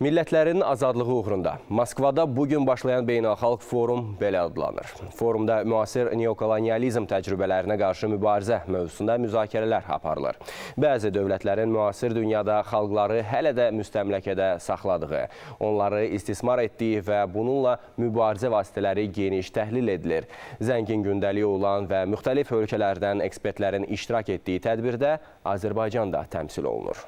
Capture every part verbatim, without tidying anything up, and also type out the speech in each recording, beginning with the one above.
Millətlərin azadlığı uğrunda Moskvada bugün başlayan beynəlxalq forum belə adlanır. Forumda müasir neokolonializm təcrübələrinə qarşı mübarizə mövzusunda müzakirələr aparılır. Bəzi dövlətlərin müasir dünyada xalqları hələ də müstəmləkədə saxladığı, onları istismar etdiyi və bununla mübarizə vasitələri geniş təhlil edilir. Zəngin gündəliyi olan və müxtəlif ölkələrdən ekspertlərin iştirak etdiyi tədbirdə Azərbaycan da təmsil olunur.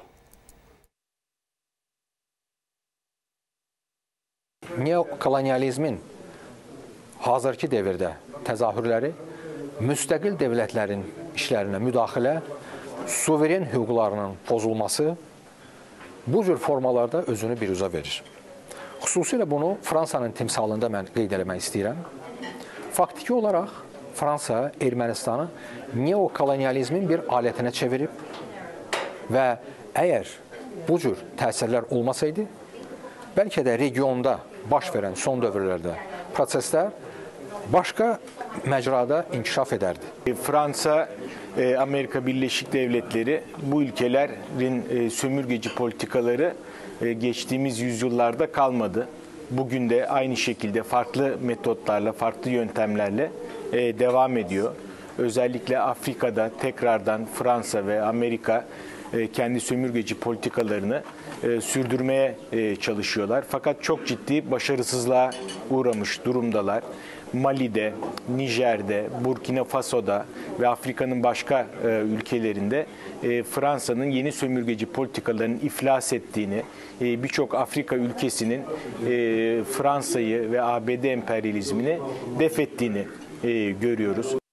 Neokolonializmin hazırki devirdə təzahürləri müstəqil dövlətlərin işlərinə müdaxilə, suveren hüquqlarının pozulması bu cür formalarda özünü biruzə verir. Xüsusilə bunu Fransanın timsalında mən qeyd eləmək istəyirəm. Faktiki olaraq Fransa Ermənistanı neokolonializmin bir alətinə çevirib və əgər bu cür təsirlər olmasaydı, bəlkə də regionda baş verən son dövrlərdə proseslər başqa məcrada inkişaf edərdi. Fransa, Amerika Birleşik Devletleri bu ülkelerin sömürgeci politikaları geçtiğimiz yüzyıllarda kalmadı. Bugün de aynı şekilde farklı metotlarla, farklı yöntemlerle devam ediyor. Özellikle Afrika'da tekrardan Fransa ve Amerika kendi sömürgeci politikalarını sürdürmeye çalışıyorlar. Fakat çok ciddi başarısızlığa uğramış durumdalar. Mali'de, Nijer'de, Burkina Faso'da ve Afrika'nın başka ülkelerinde Fransa'nın yeni sömürgeci politikalarının iflas ettiğini, birçok Afrika ülkesinin Fransa'yı ve A B D emperyalizmini def ettiğini görüyoruz.